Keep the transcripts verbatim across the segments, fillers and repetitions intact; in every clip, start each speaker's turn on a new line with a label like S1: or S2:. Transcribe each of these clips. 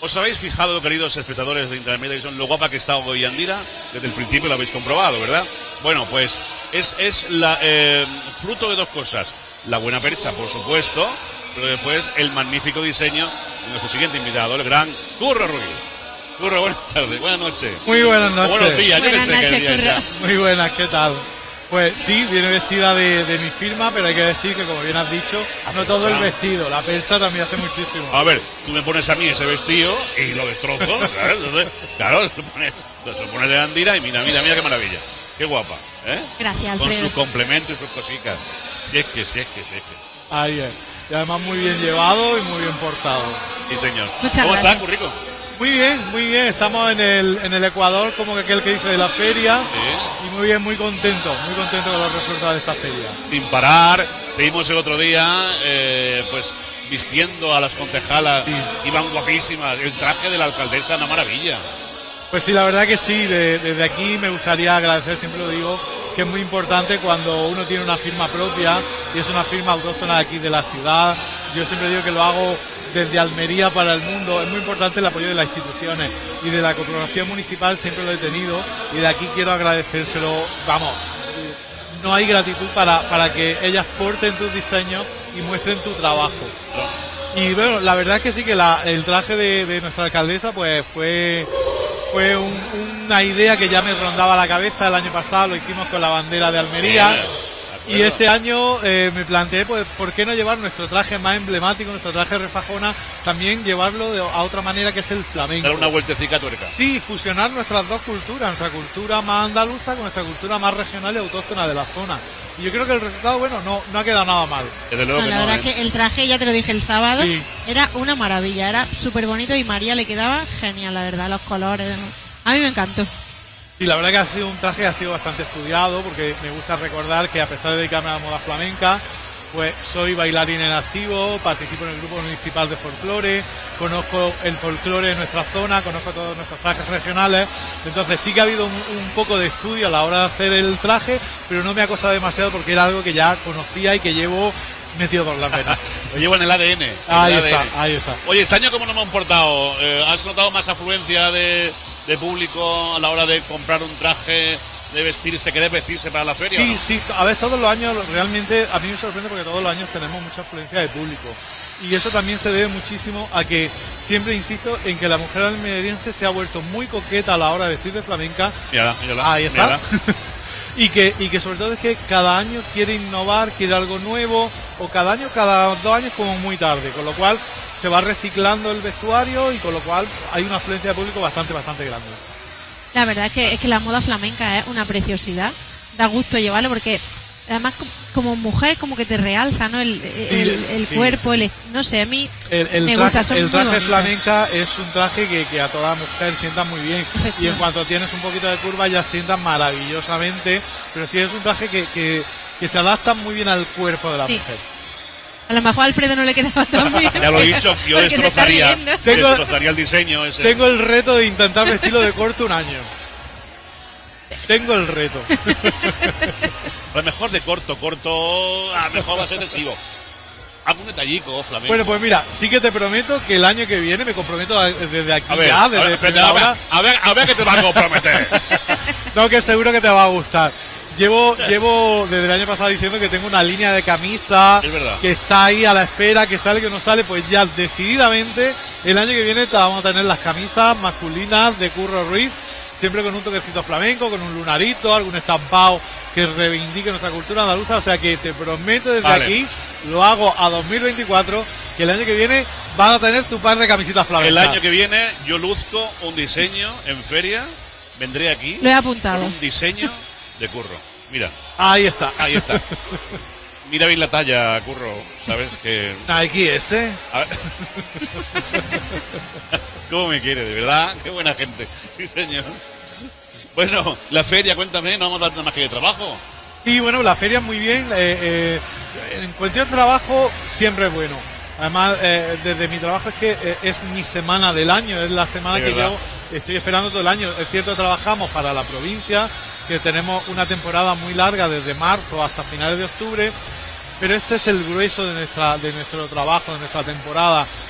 S1: ¿Os habéis fijado, queridos espectadores de Internet Televisión, lo guapa que está hoy Yandira? Desde el principio lo habéis comprobado, ¿verdad? Bueno, pues es, es la eh, fruto de dos cosas. La buena percha, por supuesto, pero después el magnífico diseño de nuestro siguiente invitado, el gran Curro Ruiz. Curro, buenas tardes, buenas noches.
S2: Muy buenas noches.
S1: O buenos días, yo
S3: Buenas
S1: pensé
S3: noches,
S1: que el día
S3: Curro.
S1: ya.
S2: Muy buenas, ¿qué tal? Pues sí, viene vestida de, de mi firma, pero hay que decir que, como bien has dicho, no todo el vestido, la percha también hace muchísimo.
S1: A ver, tú me pones a mí ese vestido y lo destrozo, claro, entonces, claro, lo pones, lo pones de Yandira y mira, mira, mira qué maravilla, qué guapa, ¿eh?
S3: Gracias,
S1: Con
S3: Alfredo.
S1: sus complementos y sus cositas. Si es que, si es que, si es que.
S2: Ahí es. Y además muy bien llevado y muy bien portado.
S1: Sí, señor.
S3: Muchas
S1: ¿Cómo
S3: gracias.
S1: estás, Currico?
S2: Muy bien, muy bien. Estamos en el, en el Ecuador, como que aquel que dice de la feria.
S1: Sí.
S2: Y muy bien, muy contento, muy contento con los resultados de esta feria.
S1: Sin parar, te vimos el otro día, eh, pues vistiendo a las concejalas,
S2: Sí.
S1: iban guapísimas, el traje de la alcaldesa, una maravilla.
S2: Pues sí, la verdad que sí, de- desde aquí me gustaría agradecer, siempre lo digo, que es muy importante cuando uno tiene una firma propia y es una firma autóctona de aquí de la ciudad. Yo siempre digo que lo hago desde Almería para el mundo. Es muy importante el apoyo de las instituciones y de la corporación municipal, siempre lo he tenido y de aquí quiero agradecérselo. Vamos, no hay gratitud para, para que ellas porten tus diseños y muestren tu trabajo. Y bueno, la verdad es que sí que la- el traje de, de nuestra alcaldesa pues fue fue un- una idea que ya me rondaba la cabeza. El año pasado lo hicimos con la bandera de Almería.
S1: Bien, de
S2: Y
S1: acuerdo.
S2: este año eh, me planteé, pues, ¿por qué no llevar nuestro traje más emblemático, nuestro traje refajona, también llevarlo de, a otra manera que es el flamenco?
S1: Dar una vueltecita tuerca.
S2: Sí, fusionar nuestras dos culturas, nuestra cultura más andaluza con nuestra cultura más regional y autóctona de la zona. Y yo creo que el resultado, bueno, no, no ha quedado nada mal.
S1: Desde luego
S3: No,
S1: que
S3: la
S1: no,
S3: verdad
S1: ¿eh?
S3: es que el traje, ya te lo dije el sábado,
S2: Sí.
S3: era una maravilla, era súper bonito y María le quedaba genial, la verdad, los colores. ¿no? A mí me encantó.
S2: Y la verdad que ha sido un traje que ha sido bastante estudiado, porque me gusta recordar que a pesar de dedicarme a la moda flamenca, pues soy bailarín en activo, participo en el grupo municipal de folclore, conozco el folclore de nuestra zona, conozco todos nuestros trajes regionales, entonces sí que ha habido un, un poco de estudio a la hora de hacer el traje, pero no me ha costado demasiado porque era algo que ya conocía y que llevo metido por las venas.
S1: Lo llevo en el A D N. en
S2: Ahí
S1: el
S2: está,
S1: A D N.
S2: ahí está.
S1: Oye, ¿este año cómo nos hemos portado? Eh, ¿Has notado más afluencia de, de público a la hora de comprar un traje, de vestirse, querer vestirse para la feria? o
S2: Sí,
S1: no?
S2: sí, a ver, todos los años realmente a mí me sorprende porque todos los años tenemos mucha afluencia de público. Y eso también se debe muchísimo a que siempre insisto en que la mujer almeriense se ha vuelto muy coqueta a la hora de vestir de flamenca.
S1: Mírala, mírala,
S2: Ahí está.
S1: mírala.
S2: y que y que sobre todo es que cada año quiere innovar, quiere algo nuevo, o cada año, cada dos años como muy tarde, con lo cual se va reciclando el vestuario y con lo cual hay una afluencia de público bastante, bastante grande.
S3: La verdad es que, es que la moda flamenca es una preciosidad, da gusto llevarlo porque además co- como mujer como que te realza, ¿no? El, el, el
S2: sí,
S3: cuerpo,
S2: sí, sí.
S3: el, no sé, a mí
S2: El, el
S3: me
S2: traje,
S3: gusta, son
S2: el
S3: muy
S2: traje
S3: bonitos.
S2: flamenca es un traje que, que a toda mujer sienta muy bien. Y en
S3: Efectivamente.
S2: cuanto tienes un poquito de curva ya sientan maravillosamente. Pero sí es un traje que, que, que se adapta muy bien al cuerpo de la
S3: Sí.
S2: mujer.
S3: A lo mejor a Alfredo no le quedaba tan bien.
S1: Ya lo he dicho, yo
S3: porque se está
S1: destrozaría,
S3: riendo.
S2: Tengo-
S1: destrozaría el diseño ese.
S2: Tengo el reto de intentar vestirlo de corto un año. Tengo el reto.
S1: A lo mejor de corto, corto, a lo mejor va a ser excesivo. Algún detallico flamenco.
S2: Bueno, pues mira, sí que te prometo que el año que viene me comprometo a- desde aquí
S1: a ver,
S2: ya,
S1: a
S2: desde
S1: ver, espérate,
S2: primera
S1: a ver,
S2: hora.
S1: a ver, a ver qué te va a comprometer.
S2: No, que seguro que te va a gustar. Llevo, llevo desde el año pasado diciendo que tengo una línea de camisa
S1: Es verdad.
S2: que está ahí a la espera, que sale, que no sale, pues ya decididamente el año que viene te vamos a tener las camisas masculinas de Curro Ruiz, siempre con un toquecito flamenco, con un lunarito, algún estampado que reivindique nuestra cultura andaluza, o sea que te prometo desde
S1: Vale.
S2: aquí, lo hago a dos mil veinticuatro, que el año que viene vas a tener tu par de camisetas
S1: El
S2: flamencas.
S1: año que viene yo luzco un diseño en feria, vendré aquí
S3: Lo he
S1: con
S3: apuntado.
S1: un diseño de Curro. Mira,
S2: Ahí está.
S1: ahí está. Mira bien la talla, Curro, ¿sabes? Que...
S2: Nike ese.
S1: A ver. ¿Cómo me quiere, de verdad? Qué buena gente. Sí, señor. Bueno, la feria, cuéntame, no vamos a dar nada más que de trabajo.
S2: Sí, bueno, la feria muy bien. eh, eh, en cuestión de trabajo siempre es bueno. Además, eh, desde mi trabajo es que eh, es mi semana del año, es la semana
S1: De
S2: que
S1: verdad.
S2: yo estoy esperando todo el año. Es cierto, trabajamos para la provincia, que tenemos una temporada muy larga desde marzo hasta finales de octubre, pero este es el grueso de nuestra de nuestro trabajo, de nuestra temporada.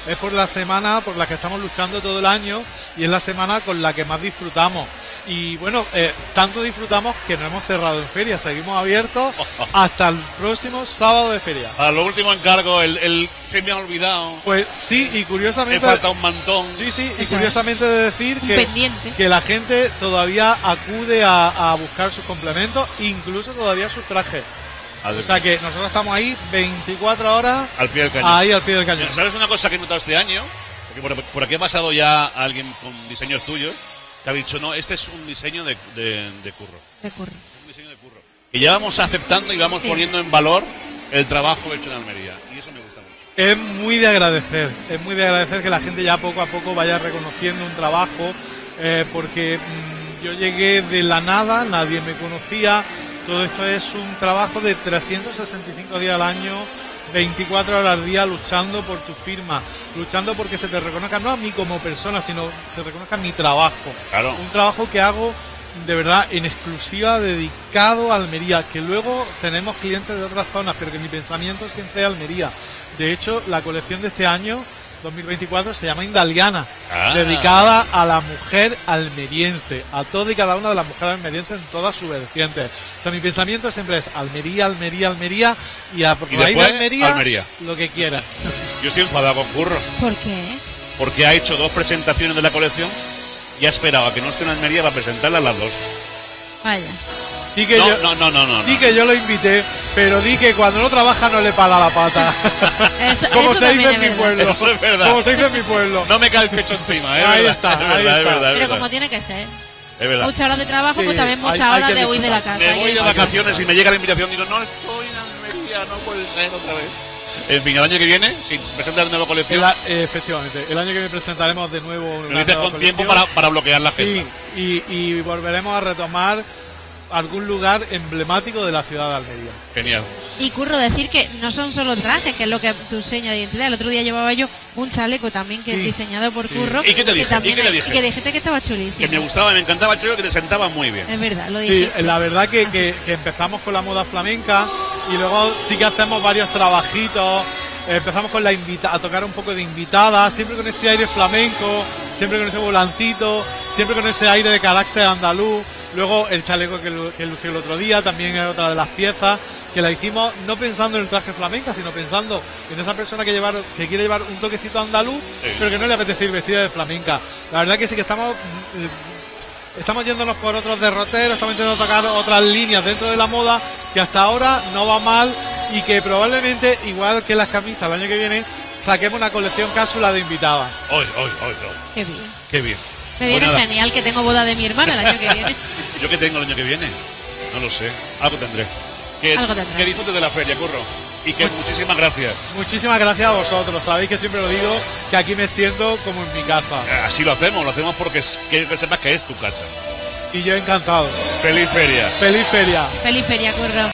S2: es por la semana por la que estamos luchando todo el año y es la semana con la que más disfrutamos. Y bueno, eh, tanto disfrutamos que no hemos cerrado en feria, seguimos abiertos hasta el próximo sábado de feria.
S1: A lo último encargo, el, el se me ha olvidado.
S2: Pues sí, y
S1: Me
S2: curiosamente...
S1: falta un mantón.
S2: Sí, sí, y
S3: Eso
S2: curiosamente de decir
S3: Un
S2: que,
S3: pendiente.
S2: que la gente todavía acude a, a buscar sus complementos, incluso todavía sus trajes.
S1: Al,
S2: O sea que nosotros estamos ahí veinticuatro horas
S1: al pie del cañón.
S2: ahí al pie del cañón.
S1: ¿Sabes una cosa que he notado este año? Porque por, por aquí ha pasado ya alguien con diseños tuyos que ha dicho, no, este es un diseño de, de, de curro.
S3: De curro.
S1: Es un diseño de curro. Que ya vamos aceptando y vamos
S3: Sí.
S1: poniendo en valor el trabajo hecho en Almería. Y eso me gusta mucho.
S2: Es muy de agradecer, es muy de agradecer que la gente ya poco a poco vaya reconociendo un trabajo, eh, porque mmm, yo llegué de la nada, nadie me conocía, todo esto es un trabajo de trescientos sesenta y cinco días al año, veinticuatro horas al día luchando por tu firma, luchando porque se te reconozca no a mí como persona, sino se reconozca mi trabajo.
S1: Claro.
S2: Un trabajo que hago de verdad en exclusiva dedicado a Almería, que luego tenemos clientes de otras zonas, pero que mi pensamiento siempre es Almería. De hecho, la colección de este año dos mil veinticuatro se llama Indaliana,
S1: Ah.
S2: dedicada a la mujer almeriense, a toda y cada una de las mujeres almerienses en todas sus vertientes. O sea, mi pensamiento siempre es Almería, Almería, Almería y a
S1: Y
S2: raíz de
S1: después,
S2: Almería,
S1: Almería.
S2: lo que quiera.
S1: Yo estoy enfadado con Curro
S3: ¿Por qué?
S1: porque ha hecho dos presentaciones de la colección y ha esperado a que no esté en Almería para presentarlas las dos.
S3: Vaya.
S2: Di que
S1: No,
S2: yo,
S1: no, no, no, no.
S2: di
S1: no.
S2: que yo lo invité, pero di que cuando no trabaja no le pala la pata.
S3: Eso,
S2: Como
S3: eso
S2: se
S3: también
S2: dice en
S3: es
S2: mi
S3: verdad.
S2: pueblo.
S1: Eso es verdad.
S2: Como se dice en mi pueblo.
S1: No me cae el pecho encima, ¿eh?
S2: Ahí
S1: verdad,
S2: está,
S1: es verdad,
S2: ahí
S1: es
S2: está.
S1: verdad, es
S3: Pero
S1: verdad.
S3: como tiene que ser.
S1: Es verdad.
S3: Muchas horas de trabajo,
S2: Sí,
S3: pues también
S2: hay-
S3: muchas
S2: hay
S3: horas
S2: que
S3: de huir de la
S2: disfrutar.
S3: casa.
S1: Me voy
S3: Hay
S1: de
S3: que-
S1: vacaciones y me llega la invitación digo, no estoy en Almería, no puede ser otra vez. En fin, el año que viene, si presentas una nueva colección,
S2: El a- eh, efectivamente, el año que viene presentaremos de nuevo
S1: lo
S2: una
S1: dices
S2: nueva
S1: con tiempo
S2: colección.
S1: para, para bloquear la agenda.
S2: Sí, y, y volveremos a retomar algún lugar emblemático de la ciudad de Almería.
S1: Genial.
S3: Y Curro, decir que no son solo trajes, que es lo que tu seña de identidad. El otro día llevaba yo un chaleco también que
S2: Sí,
S3: es diseñado por
S2: sí.
S3: Curro.
S1: ¿Y qué te
S3: que
S1: dije?
S3: también
S1: ¿Y qué te
S3: es-
S1: dije?
S3: Que dijiste que estaba chulísimo.
S1: Que me gustaba, me encantaba el chelo, que te sentaba muy bien.
S3: Es verdad, lo
S2: Sí,
S3: dijiste.
S2: la verdad que,
S3: Así.
S2: que- que empezamos con la moda flamenca y luego sí que hacemos varios trabajitos. Eh, Empezamos con la invita a tocar un poco de invitada, siempre con ese aire flamenco, siempre con ese volantito, siempre con ese aire de carácter andaluz. Luego el chaleco que, lu- que lució el otro día también es otra de las piezas que la hicimos no pensando en el traje flamenca, sino pensando en esa persona que llevar, que quiere llevar un toquecito andaluz,
S1: Sí.
S2: pero que no le apetece ir vestida de flamenca. La verdad que sí que estamos mm, eh, estamos yéndonos por otros derroteros, estamos intentando tocar otras líneas dentro de la moda que hasta ahora no va mal y que probablemente, igual que las camisas el año que viene, saquemos una colección cápsula de invitadas.
S1: Hoy, hoy, hoy, hoy.
S3: Qué bien.
S1: Qué bien.
S3: Me viene
S1: Pues nada,
S3: genial que tengo boda de mi hermana el año que viene.
S1: ¿Yo qué tengo el año que viene? No lo sé. Algo tendré. Que,
S3: Algo tendrás.
S1: que disfrutes de la feria, Curro. Y que muchísimas gracias.
S2: Muchísimas gracias a vosotros, sabéis que siempre lo digo, que aquí me siento como en mi casa.
S1: Así lo hacemos, lo hacemos porque es- quiero que sepas que es tu casa.
S2: Y yo encantado.
S1: Feliz feria.
S2: ¡Feliz feria!
S3: Feliz feria, Curro.